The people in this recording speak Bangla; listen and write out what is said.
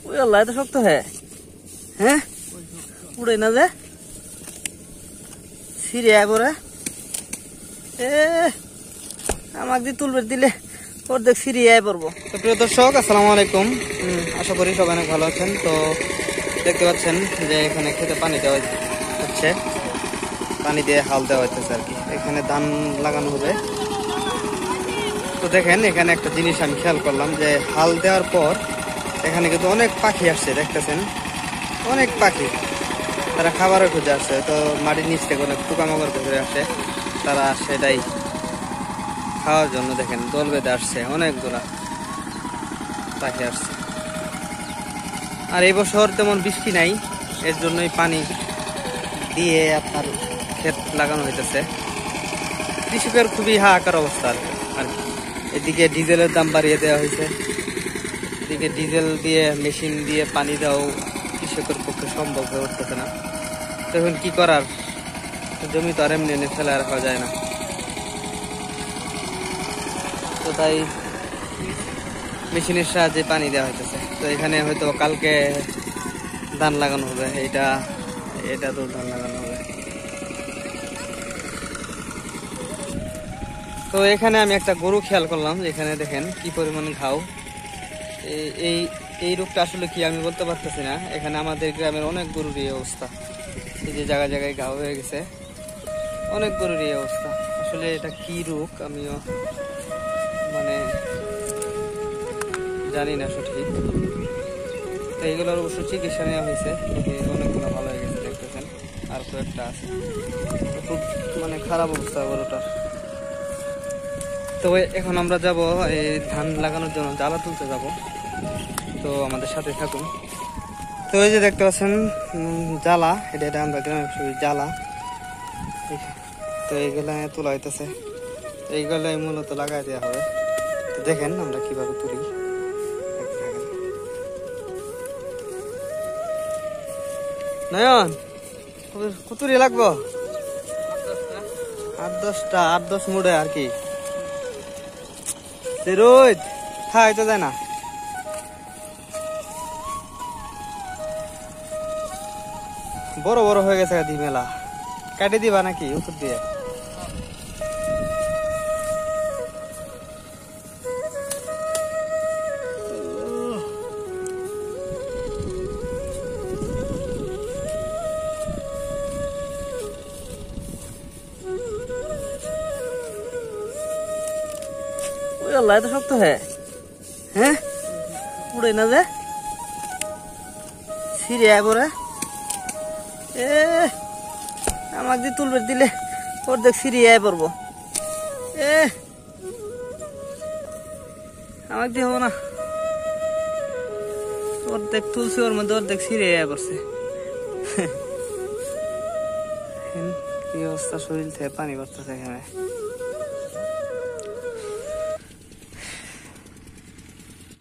ওই আল্লাহ এত শক্ত হ্যাঁ উড়ে না যে ছিঁড়ে আয় পরে আমাকে দিয়ে তুলবে দিলে অর্ধেক ছিঁড়ে আয় পড়বো। তো প্রিয় দর্শক আসসালামু আলাইকুম, আশা করি সবাই অনেক ভালো আছেন। তো দেখতে পাচ্ছেন যে এখানে খেতে পানি দেওয়া হচ্ছে, পানি দিয়ে হাল দেওয়া হচ্ছে আর কি। এখানে ধান লাগানো হবে। তো দেখেন এখানে একটা জিনিস আমি খেয়াল করলাম যে হাল দেওয়ার পর এখানে কিন্তু অনেক পাখি আসছে, দেখতেছেন অনেক পাখি, তারা খাবারও খুঁজে আসছে। তো মাটির নিচ থেকে অনেক পোকামাকড় খুঁজে আসে, তারা সেটাই খাওয়ার জন্য দেখেন দল বেঁধে আসছে, অনেকগুলা পাখি আসছে। আর এই বছর তেমন বৃষ্টি নাই, এর জন্যই পানি দিয়ে আপনার ক্ষেত লাগানো হইতেছে। কৃষকের খুবই হাহাকার অবস্থা আর কি। এদিকে ডিজেলের দাম বাড়িয়ে দেওয়া হয়েছে, এদিকে ডিজেল দিয়ে মেশিন দিয়ে পানি দেওয়াও কৃষকের পক্ষে সম্ভব হয়ে উঠতেছে না। তখন কি করার, জমি তো আর এমনি এনে ফেলে রাখা যায় না। তো তাই মেশিনের সাহায্যে পানি দেওয়া হইতেছে। তো এখানে হয়তো কালকে ধান লাগানো হবে, এটা তো ধান লাগানো হবে। তো এখানে আমি একটা গরু খেয়াল করলাম, এখানে দেখেন কি পরিমাণ ঘাও। এই রোগটা আসলে কি আমি বলতে পারতেছি না। এখানে আমাদের গ্রামের অনেক গরুর এই অবস্থা, এই যে জায়গায় জায়গায় ঘাও হয়ে গেছে, অনেক গরুর এই অবস্থা। আসলে এটা কি রোগ আমিও মানে জানি না সঠিক। তো এইগুলোর অবশ্য চিকিৎসা নেওয়া হয়েছে, অনেকগুলো ভালো হয়ে গেছে দেখতেছেন, আর কয়েকটা আছে। খুব মানে খারাপ অবস্থা গরুটার। তো এখন আমরা যাব এই ধান লাগানোর জন্য জ্বালা তুলতে যাব, তো আমাদের সাথে থাকুন। তো এই যে দেখতে পাচ্ছেন জ্বালা, এটা আমরা গ্রামের জ্বালা। তো এইগুলা তোলা হইতেছে, এইগুলাই মূলত লাগাই দেওয়া হবে। তো দেখেন আমরা কিভাবে তুলি। নয়ন কুতুরি লাগবো 8-10 মুড়ে আর কি। রোজ খাই তো যায় না। বড় বড় হয়ে গেছে দি মেলা, কাটে দিবা নাকি ওষুধ দিয়ে? ওই আল্লাহ এত শক্ত হ্যাঁ উড়ে না যে ছিঁড়ে আয় পরে আমাকে দিয়ে তুলবে দিলে অর্ধেক ছিঁড়ে আয় পড়বো। আমাকে দিয়ে হবো না, অর্ধেক তুলছি, ওর মধ্যে অর্ধেক ছিঁড়ে আয় পড়ছে। কি অবস্থা, শরীর থেকে পানি পড়তেছে এখানে।